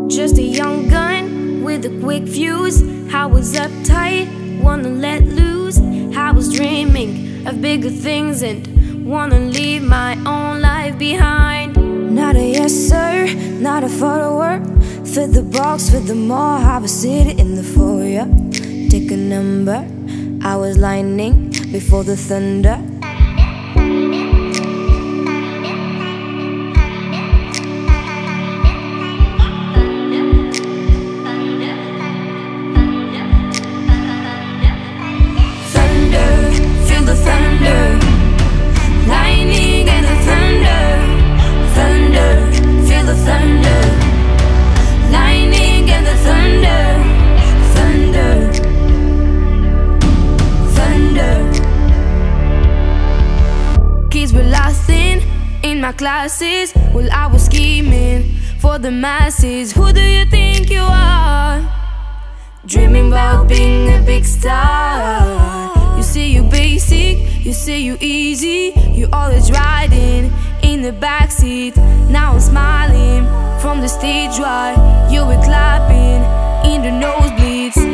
Just a young gun with a quick fuse. I was uptight, wanna let loose. I was dreaming of bigger things and wanna leave my own life behind. Not a yes sir, not a follower. Fit the box, fit the mall. I was sitting in the foyer. Take a number. I was lightning before the thunder. In my classes, while I was scheming for the masses. Who do you think you are? Dreaming about being a big star. You say you basic, you say you easy. You always riding in the backseat. Now I'm smiling from the stage while you were clapping in the nosebleeds.